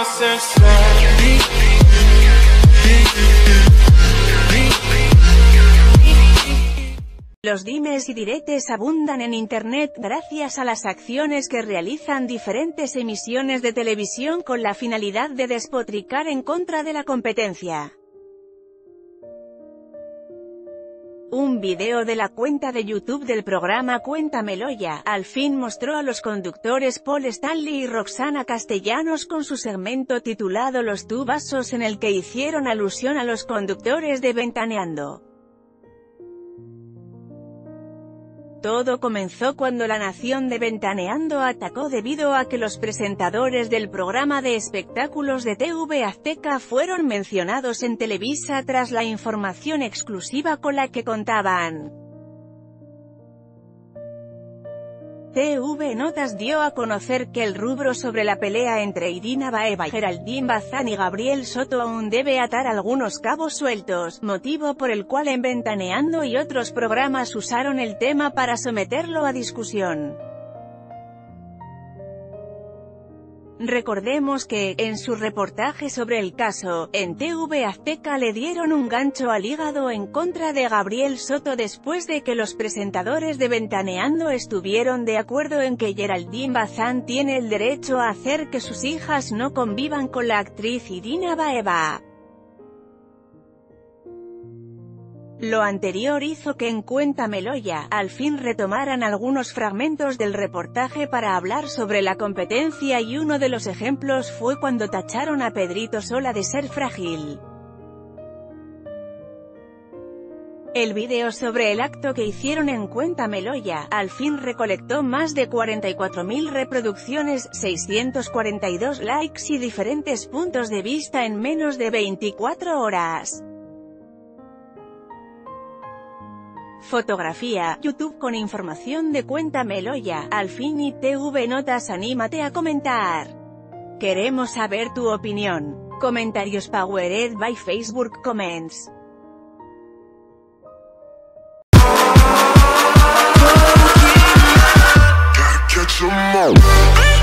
Los dimes y diretes abundan en Internet gracias a las acciones que realizan diferentes emisiones de televisión con la finalidad de despotricar en contra de la competencia. Un video de la cuenta de YouTube del programa Cuéntamelo Ya, al fin mostró a los conductores Paul Stanley y Roxana Castellanos con su segmento titulado Los Tubazos, en el que hicieron alusión a los conductores de Ventaneando. Todo comenzó cuando la nación de Ventaneando atacó debido a que los presentadores del programa de espectáculos de TV Azteca fueron mencionados en Televisa tras la información exclusiva con la que contaban. TV Notas dio a conocer que el rubro sobre la pelea entre Irina Baeva, Geraldine Bazán y Gabriel Soto aún debe atar algunos cabos sueltos, motivo por el cual en Ventaneando y otros programas usaron el tema para someterlo a discusión. Recordemos que, en su reportaje sobre el caso, en TV Azteca le dieron un gancho al hígado en contra de Gabriel Soto después de que los presentadores de Ventaneando estuvieron de acuerdo en que Geraldine Bazán tiene el derecho a hacer que sus hijas no convivan con la actriz Irina Baeva. Lo anterior hizo que en Cuéntamelo Ya, al fin retomaran algunos fragmentos del reportaje para hablar sobre la competencia, y uno de los ejemplos fue cuando tacharon a Pedrito Sola de ser frágil. El video sobre el acto que hicieron en Cuéntamelo Ya, al fin recolectó más de 44.000 reproducciones, 642 likes y diferentes puntos de vista en menos de 24 horas. Fotografía, YouTube con información de Cuéntamelo Ya, al fin, y TV Notas. Anímate a comentar. Queremos saber tu opinión. Comentarios powered by Facebook Comments. Gotta catch 'em all.